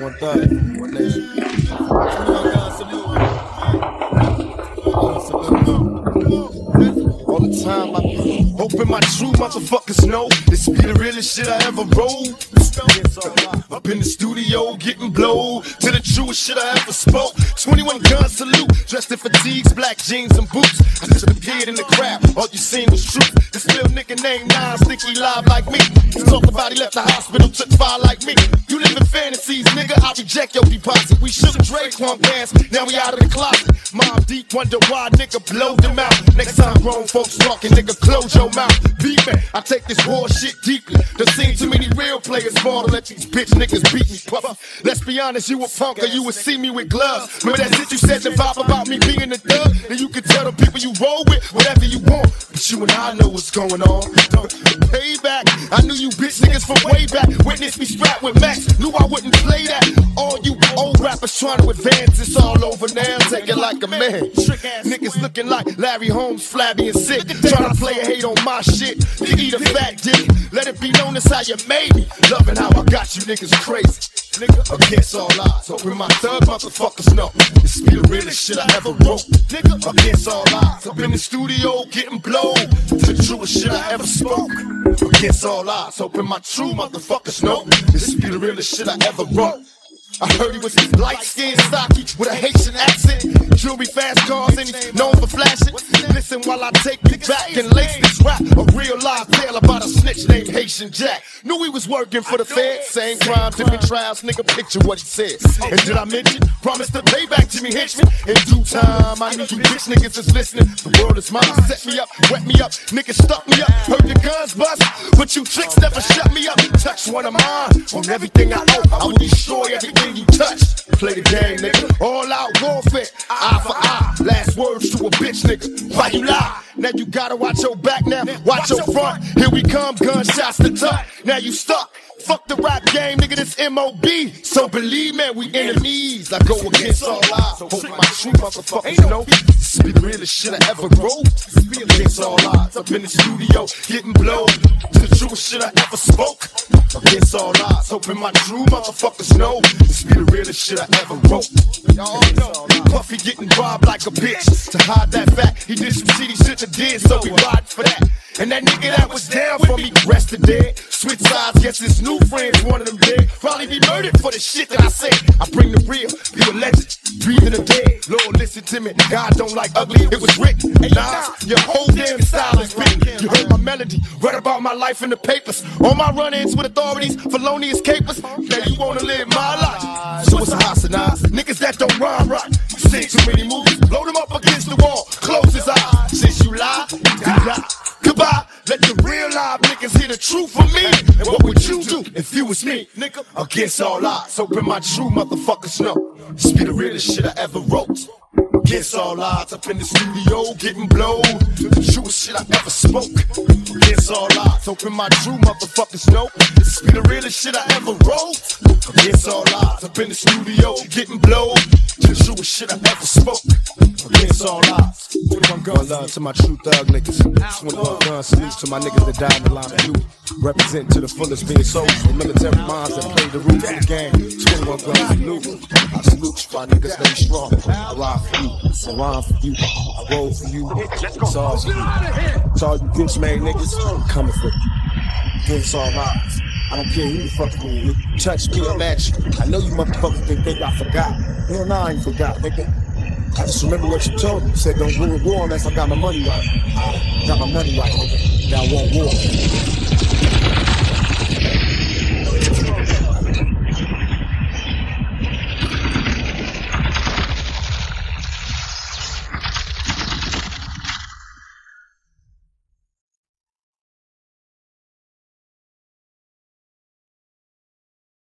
One thug, one nation. All the time, I hoping my true motherfuckers know this be the realest shit I ever wrote. Up in the studio, getting blowed to the truest shit I ever spoke. 21 gun salute, dressed in fatigues, black jeans and boots. I just appeared in the crowd, all you seen was truth. This little nigga named Nine, think he live like me. He talk about he left the hospital, took fire like me. You live in fantasies, nigga, I reject your deposit. We shook Dre Kwon pants, now we out of the closet. Mob deep, wonder why nigga blow them out. Next time grown folks talking, nigga, close your mouth. Beat me, I take this war shit deeply. There seen too many real players fall to let these bitch niggas beat me, puffer. Let's be honest, you a punk or you would see me with gloves. Remember that shit you said, the vibe about me being a thug? Then you can tell the people you roll with whatever you want. But you and I know what's going on. Payback, I knew you bitch niggas from way back. Witness me strapped with Max, knew I wouldn't play that. All you old rappers trying to advance, it's all over now. Take it like a man. Niggas looking like Larry Holmes, flabby and sick. Trying to play a hate on my shit. You eat a fat dick. Let it be known as how you made me. Loving how I got you niggas crazy. Nigga, against all odds, hoping my thug motherfuckers know this be the realest shit I ever wrote. Nigga, against all odds, up in the studio getting blown to the truest shit I ever spoke. Against all odds, hoping my true motherfuckers know this be the realest shit I ever wrote. I heard he was light-skinned, stocky, with a Haitian accent. Jewelry, fast cars, and he's known for flashing. Listen while I take you back and lace this rap. A real live tale about a snitch named Haitian Jack. Knew he was working for the Fed. Same crime, different trials, nigga, picture what he said. And did I mention, promise to pay back Jimmy Henchman? In due time, I need you bitch niggas is listening. The world is mine, set me up, wet me up. Niggas stuck me up, heard your guns bust. But you tricks never shut me up. Touch one of mine, on everything I owe, I will destroy everything you touch. Play the game, nigga. All out warfare, eye for eye. Last words to a bitch, nigga. Why you lie? Now you gotta watch your back now, watch your front. Here we come, gunshots to tuck. Now you stuck. Fuck the rap game, nigga, this M.O.B. So believe me, we enemies. I go against all odds. Hope my true motherfuckers know this be the realest shit I ever wrote. Be against all odds. Up in the studio, getting blown to the truest shit I ever spoke. Against all odds. Hoping my true motherfuckers know this be the realest shit I ever wrote. Y'all know Puffy getting robbed like a bitch. To hide that fact, he did some shit he shouldn't have did, so we ride for that. And that nigga that was down for me rested dead. Switch sides, guess his new friends, one of them dead. Probably be murdered for the shit that I said. I bring the real, be a legend, breathing the dead. Lord, listen to me, God don't like ugly, it was written. Nah, your whole damn style is written. You heard my melody, read about my life in the papers. All my run-ins with authorities, felonious capers. Now you wanna live my life, so it's a hostage. Niggas that don't rhyme right, seen too many movies. Blow them up against the wall, close his eyes. Since you lie, you die. Goodbye, let the real live niggas hear the truth from me. And what would you do if you was me, nigga? Against all odds, hoping my true motherfuckers know this be the realest shit I ever wrote. Against all odds, up in the studio, getting blown to the truest shit I ever spoke. Against all odds, hoping my true motherfuckers know this be the realest shit I ever wrote. Against all odds, up in the studio, getting blown to the truest shit I ever spoke. Against all odds. 21 gun love to my true thug niggas. 21 gun salute to my niggas that died in the line of you. Represent to the fullest being soldiers, the military minds that play the roots of the game. 21 gun salute. I salute you, my niggas stay strong. I ride for you, I rhyme for you, I roll for you. It's all for you. It's all you bitch made niggas, I'm coming for you. Against all odds. I don't care who the fuck you touch me, I'm at you. I know you motherfuckers think I forgot. Hell nah, I ain't forgot, nigga. I just remember what you told me. You said don't go to war unless I got my money right. I got my money right, nigga. Now I want war.